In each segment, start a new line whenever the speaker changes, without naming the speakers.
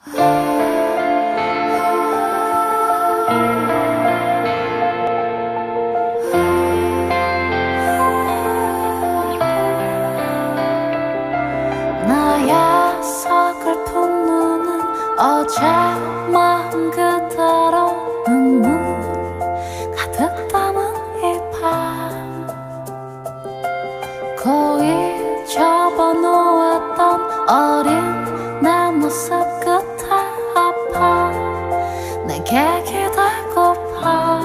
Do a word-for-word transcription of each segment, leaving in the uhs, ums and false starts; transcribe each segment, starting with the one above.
나의 서글픈 눈은 어제 마음 그대로 눈물 가득 담은 이 밤 거의 접어놓았던 어린 내 모습 끝에 아파 내게 기대고파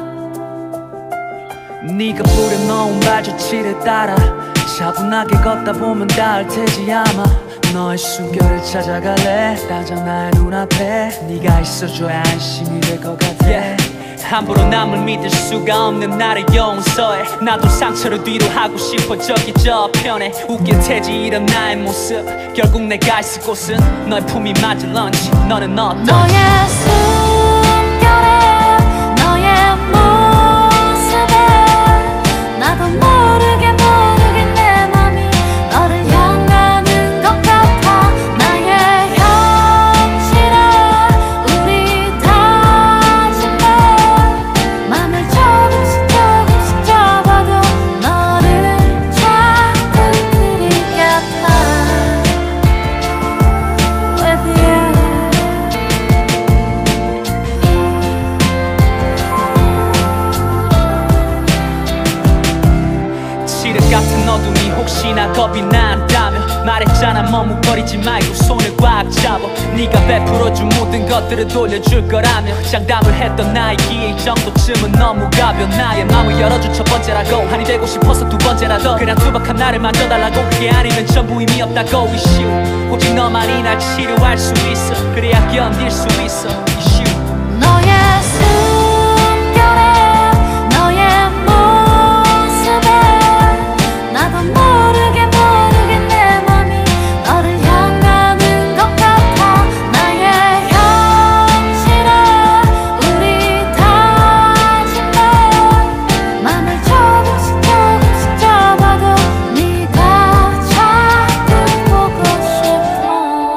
네가 뿌려놓은 발자취를 따라 차분하게 걷다 보면 닿을 테지 아마 너의 숨결을 찾아갈래 당장 나의 눈앞에 네가 있어줘야 안심이 될 것 같아 yeah. 함부로 남을 믿을 수가 없는 나를 용서해 나도 상처를 뒤로 하고 싶어 저기 저편에 웃길 테지 이런 나의 모습 결국 내가 있을 곳은 너의 품이 맞을런지 너는 어떤지
너의 숨결에 너의 모습에 나도 모르게 모르게 내 맘이 너를 향하는 것 같아 나의 현실에 우리 다짐에 맘을 조금씩 조금씩 접어도 너를 자꾸 그리겠다 With you
칠흑 같은 어둠이 혹시나 겁이 난다면 말했잖아 머뭇거리지 말고 손을 꽉 잡아 네가 베풀어준 모든 것들을 돌려줄 거라며 장담을 했던 나이기에 이 정도쯤은 너무 가벼워 나의 마음을 열어준 첫 번째라고 한이 되고 싶어서 두 번째라도 그냥 투박한 나를 만져달라고 그게 아니면 전부 의미 없다고 issue 오직 너만이 날 치료할 수 있어 그래야 견딜 수 있어 issue
너의 숨결에 너의 모습에 나도 모르게 모르게 내 맘이 너를 향하는 것 같아 나의 현실에 우리 다짐에 맘을 조금씩 조금씩 접어도 네가 자꾸 보고 싶어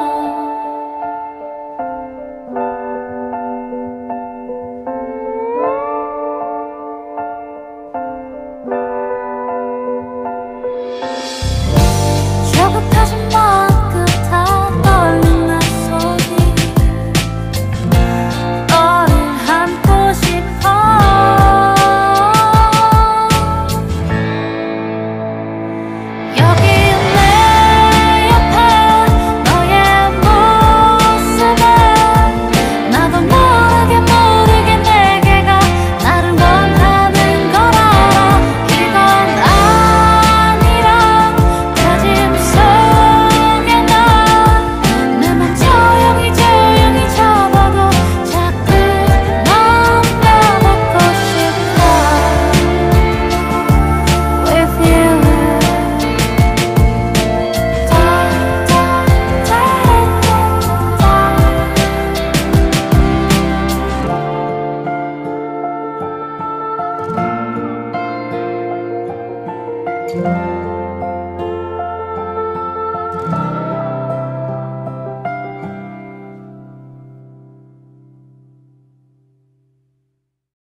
조급해진 마음 끝에 떨린 내 손이 너를 안고 싶어 여기 내 옆에 너의 모습에 나도 모르게 모르게 내게가 나를 원하는 걸 알아 이건 아니란 다짐 속에 나 내 맘 조용히 조용히 접어도 자꾸 넌 내뱉고 싶어 With you 다, 다, 다, 다, 다.